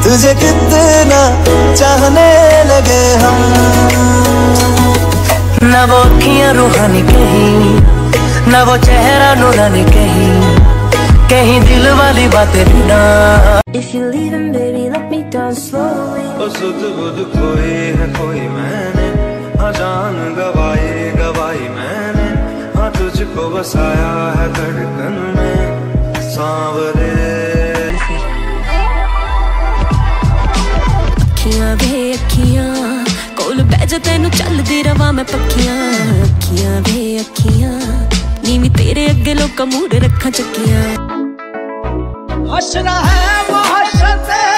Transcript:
तुझे कितना चाहने लगे हम। ना वो अखियां रूहानी कहीं, ना वो चेहरा नूरानी कहीं, कहीं दिल वाली बातें भी ना। If you're leaving baby let me down slowly। ओ सुध बुध खोई है कोई मैंने, हाँ जान गवाई गवाई मैंने, हाँ तुझको बसाया है धड़कन में सांवरे। अखियां वे अखियां कोल बह जा तेनू चलदी रवा मैं पक्कियां। अखियां वे अखियां नीवी तेरे अगे लोका मूड रखा चक्कियां। हसना है वो हसते